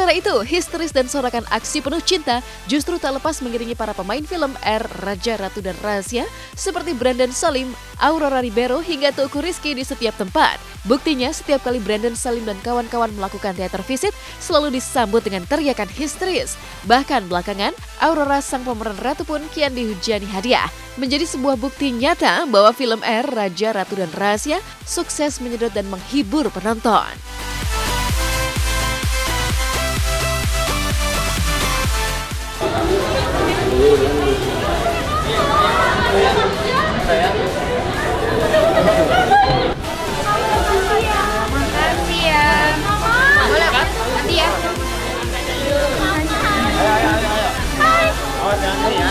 Sementara itu, histeris dan sorakan aksi penuh cinta justru tak lepas mengiringi para pemain film R, Raja, Ratu, dan Rahasia seperti Brandon Salim, Aurora Ribeiro, hingga Teuku Rizky di setiap tempat. Buktinya, setiap kali Brandon Salim dan kawan-kawan melakukan teater visit selalu disambut dengan teriakan histeris. Bahkan belakangan, Aurora sang pemeran Ratu pun kian dihujani hadiah. Menjadi sebuah bukti nyata bahwa film R, Raja, Ratu, dan Rahasia sukses menyedot dan menghibur penonton. Makasih ya. Boleh kan? Nanti ya. Hai. Awas jangan ya.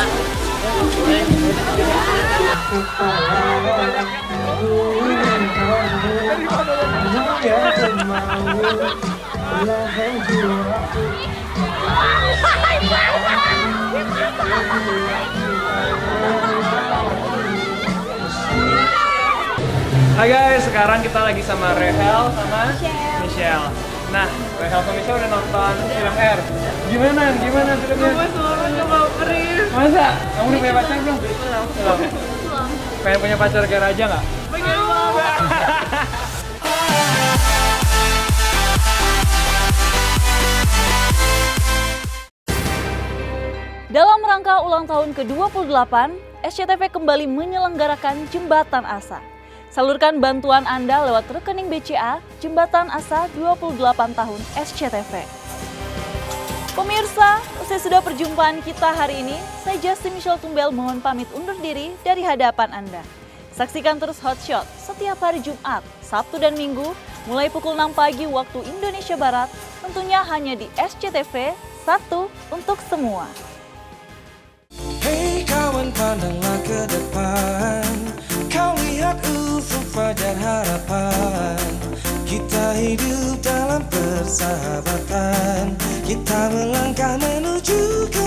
Hai guys, sekarang kita lagi sama Rehel sama Michelle. Nah, Rehel sama Michelle udah nonton film R. Gimana filmnya? Gue selalu ngebaperin. Masa? Kamu udah punya pacar belum? Belum. Pengen punya pacar kayak Raja nggak? Pengen banget. Dalam rangka ulang tahun ke-28, SCTV kembali menyelenggarakan Jembatan Asa. Salurkan bantuan Anda lewat rekening BCA Jembatan Asa 28 tahun SCTV. Pemirsa, usai sudah perjumpaan kita hari ini, saya Justin Michelle Tumbel mohon pamit undur diri dari hadapan Anda. Saksikan terus Hot Shot setiap hari Jumat, Sabtu, dan Minggu mulai pukul 6 pagi waktu Indonesia Barat, tentunya hanya di SCTV, satu untuk semua. Hei kawan, pandanglah ke depan, kau lihat ufuk fajar harapan. Kita hidup dalam persahabatan, kita melangkah menuju ke